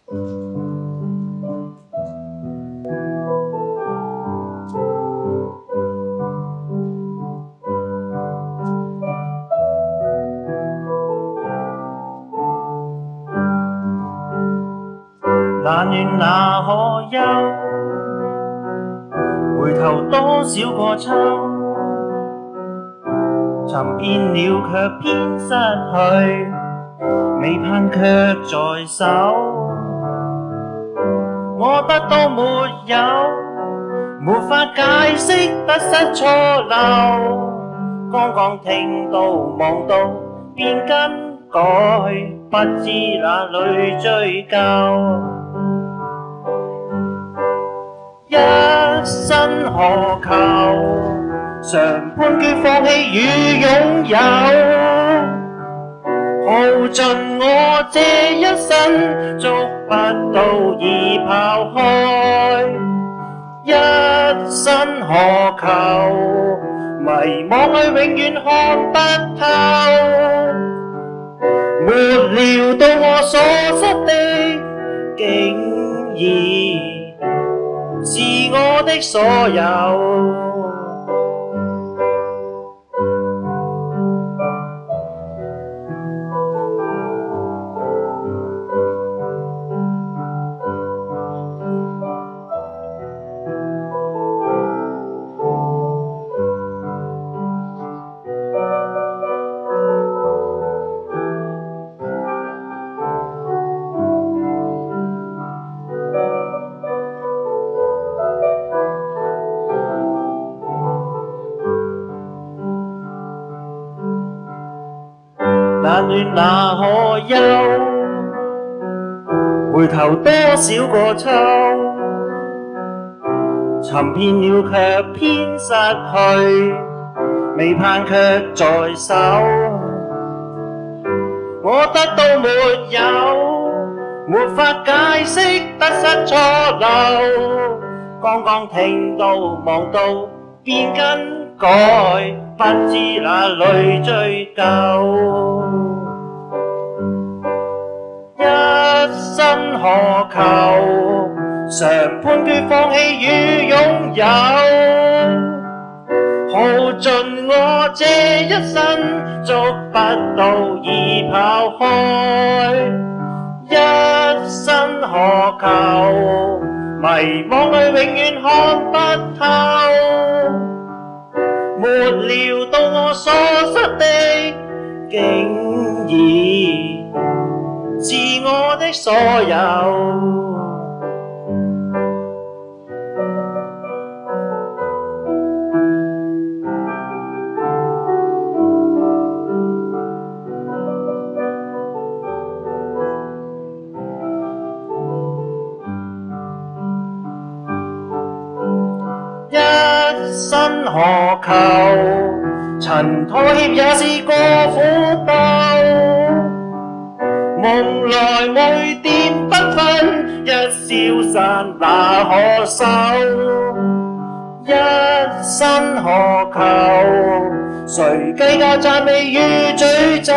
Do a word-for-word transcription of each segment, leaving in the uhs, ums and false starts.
冷暖那可休？回頭多少個秋，尋遍了卻偏失去，未盼卻在手。我得到沒有，沒法解釋得失錯漏。剛剛聽到望到便更改，不知哪裏追究。一生何求？常判決放棄與擁有，耗盡我這一生，捉不到已拋開。一生何求？迷惘裏永遠看不透，沒料到我所失的，竟然是我的所有。冷暖那可休？回頭多少個秋，尋遍了卻偏失去，未盼卻在手。我得到沒有，沒法解釋得失錯漏。剛剛聽到望到便更改，不知哪裏追究。一生何求？常判決放棄與擁有，耗盡我這一生，捉不到已拋開。一生何求？迷惘裏永遠看不透，沒料到我所失的，竟然是我的所有。一生何求？曾妥協也是個苦鬥，夢來每點繽紛，一消散那可收？一生何求？誰計較讚美與詛咒？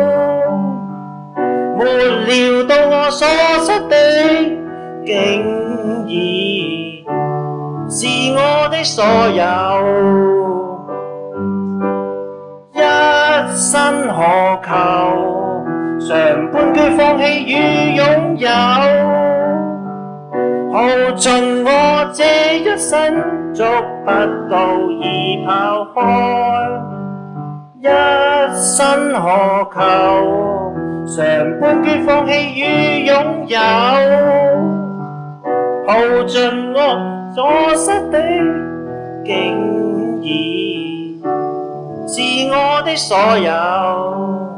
沒料到我所失的，竟然是我的所有。一生何求？常判決放棄與擁有，耗盡我這一生，捉不到已拋開。一生何求？常判決放棄與擁有，耗盡我所失的，竟然是我的所有。